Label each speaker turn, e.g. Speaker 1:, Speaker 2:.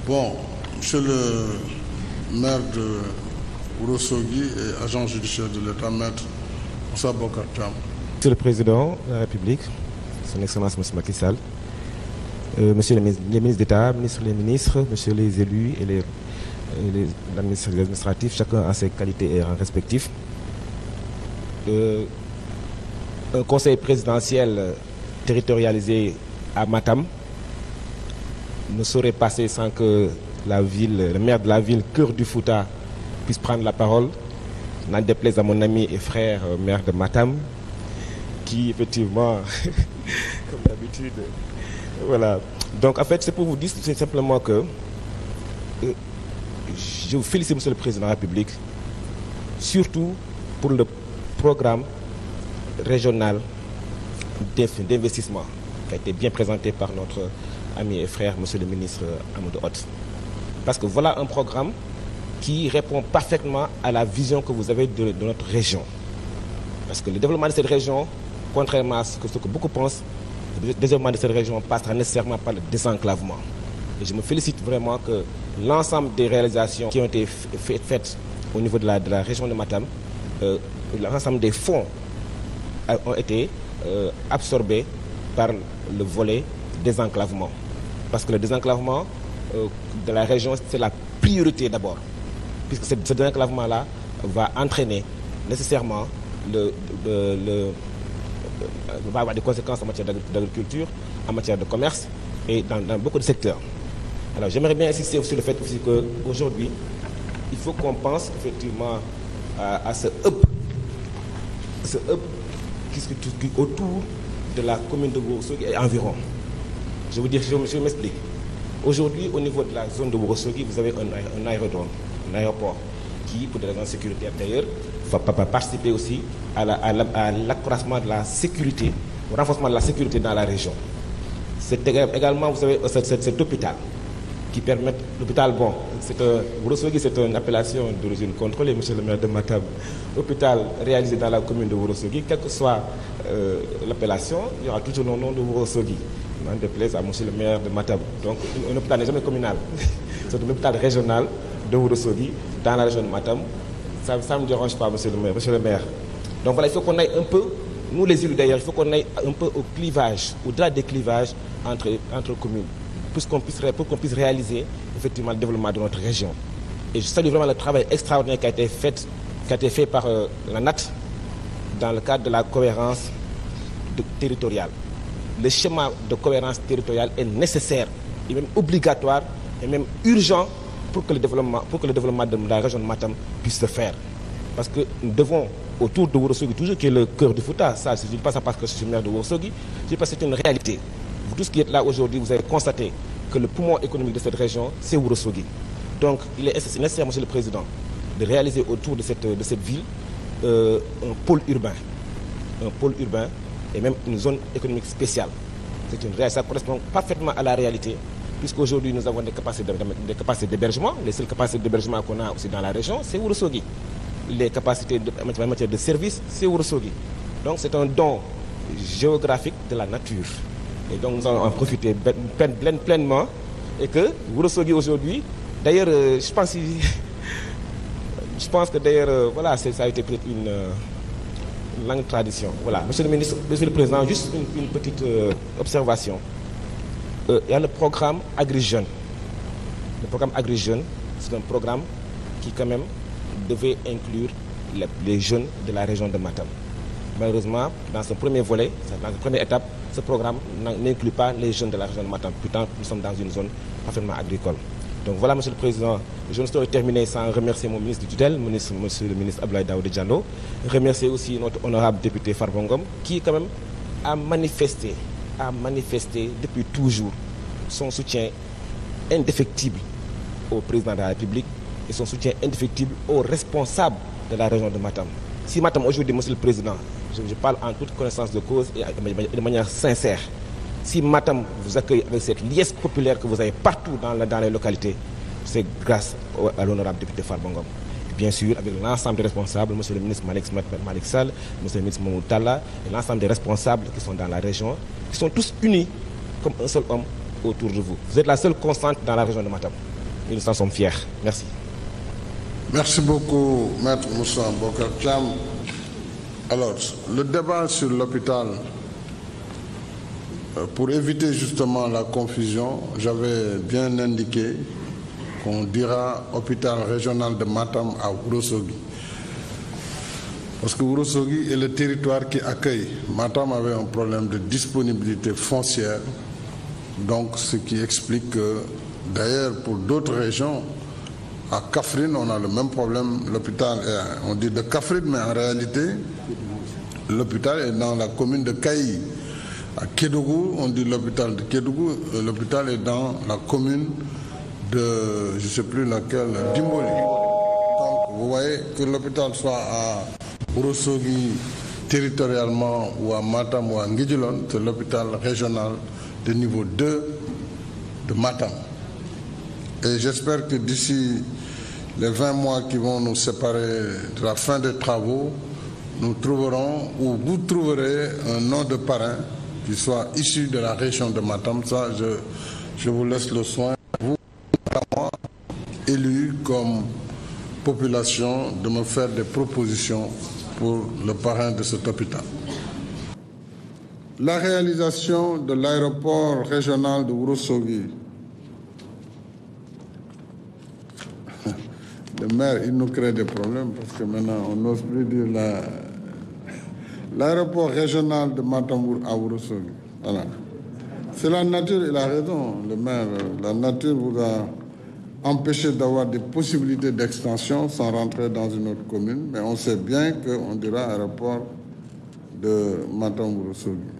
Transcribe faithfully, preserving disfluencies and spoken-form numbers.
Speaker 1: Bon, monsieur le maire de Ourossogui et agent judiciaire de l'État, maître Moussa Bocar Thiam.
Speaker 2: Monsieur le Président de la République, son Excellence Monsieur Macky Sall, euh, Monsieur les ministres d'État, ministres les ministres, Monsieur les élus et les, et les administratifs, chacun a ses qualités et rangs respectifs. Euh, un conseil présidentiel territorialisé à Matam ne saurait passer sans que la ville, le maire de la ville, cœur du Fouta, puisse prendre la parole. N'en déplaise à mon ami et frère euh, maire de Matam, qui effectivement, comme d'habitude, voilà. Donc en fait, c'est pour vous dire, c'est simplement que euh, je vous félicite, Monsieur le Président de la République, surtout pour le programme régional d'investissement qui a été bien présenté par notre ami et frère, Monsieur le ministre Amadou Hott. Parce que voilà un programme qui répond parfaitement à la vision que vous avez de, de notre région. Parce que le développement de cette région, contrairement à ce que, ce que beaucoup pensent, le développement de cette région passera nécessairement par le désenclavement. Et je me félicite vraiment que l'ensemble des réalisations qui ont été faites au niveau de la, de la région de Matam, euh, l'ensemble des fonds ont été euh, absorbés par le volet désenclavement. Parce que le désenclavement euh, de la région, c'est la priorité d'abord. Puisque ce, ce désenclavement-là va entraîner nécessairement, le, le, le, le, va avoir des conséquences en matière d'agriculture, en matière de commerce et dans, dans beaucoup de secteurs. Alors j'aimerais bien insister sur le fait aussi qu'aujourd'hui, il faut qu'on pense effectivement à, à ce hub, ce hub qui se trouve autour de la commune de Ourossogui et environ. Je veux dire, je, je m'explique. Aujourd'hui, au niveau de la zone de Ourossogui, vous avez un, un aérodrome, un aéroport qui, pour des raisons sécuritaires d'ailleurs, va participer aussi à l'accroissement de la sécurité, au renforcement de la sécurité dans la région. C'est également, vous avez cet, cet, cet hôpital qui permet, l'hôpital, bon, c'est un, Ourossogui, c'est une appellation d'origine contrôlée, monsieur le maire de Matam. Hôpital réalisé dans la commune de Ourossogui, quelle que soit euh, l'appellation, il y aura toujours le nom de Ourossogui. N'en déplaise à monsieur le maire de Matam. Donc, un hôpital n'est jamais communal. C'est un hôpital régional de Ourossogui, dans la région de Matam. Ça ne me dérange pas, monsieur le maire. Monsieur le maire. Donc voilà, il faut qu'on aille un peu, nous les élus d'ailleurs, il faut qu'on aille un peu au clivage, au-delà des clivages entre, entre communes, pour qu'on puisse, pour qu'on puisse réaliser effectivement le développement de notre région. Et je salue vraiment le travail extraordinaire qui a été fait, qui a été fait par euh, la N A T dans le cadre de la cohérence de, territoriale. Le schéma de cohérence territoriale est nécessaire et même obligatoire et même urgent pour que le développement, pour que le développement de la région de Matam puisse se faire. Parce que nous devons, autour de Ourossogui, toujours qui est le cœur du Fouta, ça, je ne dis pas ça parce que je suis maire de Ourossogui, je dis parce que c'est une réalité. Vous tous qui êtes là aujourd'hui, vous avez constaté que le poumon économique de cette région, c'est Ourossogui. Donc il est nécessaire, monsieur le Président, de réaliser autour de cette, de cette ville euh, un pôle urbain. Un pôle urbain et même une zone économique spéciale. C'est une réalité, ça correspond parfaitement à la réalité, puisqu'aujourd'hui nous avons des capacités d'hébergement. Les seules capacités d'hébergement qu'on a aussi dans la région, c'est Ourossogui. Les capacités de, en matière de services, c'est Ourossogui. Donc c'est un don géographique de la nature. Et donc nous allons en profiter pleinement. Et que Ourossogui aujourd'hui, d'ailleurs, euh, je pense, je pense que d'ailleurs, euh, voilà, ça a été peut-être une... Euh, une longue tradition. Voilà. Monsieur le ministre, Monsieur le Président, juste une, une petite euh, observation. Euh, il y a le programme AgriJeunes. Le programme AgriJeunes, c'est un programme qui quand même devait inclure les, les jeunes de la région de Matam. Malheureusement, dans ce premier volet, dans cette première étape, ce programme n'inclut pas les jeunes de la région de Matam. Pourtant, nous sommes dans une zone parfaitement agricole. Donc voilà, Monsieur le Président, je ne saurais terminer sans remercier mon ministre du tutelle, ministre, Monsieur le ministre Abdoulaye Daouda Diallo, remercier aussi notre honorable député Farba Ngom, qui quand même a manifesté, a manifesté depuis toujours son soutien indéfectible au président de la République et son soutien indéfectible aux responsables de la région de Matam. Si Matam aujourd'hui, Monsieur le Président, je, je parle en toute connaissance de cause et de manière sincère, si Matam vous accueille avec cette liesse populaire que vous avez partout dans, la, dans les localités, c'est grâce au, à l'honorable député Farba Ngom. Bien sûr, avec l'ensemble des responsables, M. le ministre Malik, Malik Sall, M. le ministre Mamoud Talla, et l'ensemble des responsables qui sont dans la région, qui sont tous unis comme un seul homme autour de vous. Vous êtes la seule constante dans la région de Matam. et nous en sommes fiers. Merci.
Speaker 1: Merci beaucoup, Maître Moussa Bocar Thiam. Alors, le débat sur l'hôpital, pour éviter justement la confusion, j'avais bien indiqué qu'on dira hôpital régional de Matam à Ourossogui. Parce que Ourossogui est le territoire qui accueille. Matam avait un problème de disponibilité foncière, donc ce qui explique que, d'ailleurs, pour d'autres régions, à Kaffrine, on a le même problème. L'hôpital est, on dit de Kaffrine, mais en réalité, l'hôpital est dans la commune de Kaï. À Kédougou, on dit l'hôpital de Kédougou, l'hôpital est dans la commune de, je ne sais plus laquelle, d'Imboli. Donc, vous voyez que l'hôpital soit à Ourossogui territorialement ou à Matam ou à Nguidjilone, c'est l'hôpital régional de niveau deux de Matam. Et j'espère que d'ici les vingt mois qui vont nous séparer de la fin des travaux, nous trouverons, ou vous trouverez un nom de parrain qui soit issu de la région de Matam. Ça, je, je vous laisse le soin, vous, moi, élus comme population, de me faire des propositions pour le parrain de cet hôpital. La réalisation de l'aéroport régional de Ourossogui. Le maire, il nous crée des problèmes parce que maintenant, on n'ose plus dire la... l'aéroport régional de Matam à Ourossogui. Voilà. C'est la nature, il a raison, le maire. La nature vous a empêché d'avoir des possibilités d'extension sans rentrer dans une autre commune. Mais on sait bien qu'on dira aéroport de Matam Ourossogui.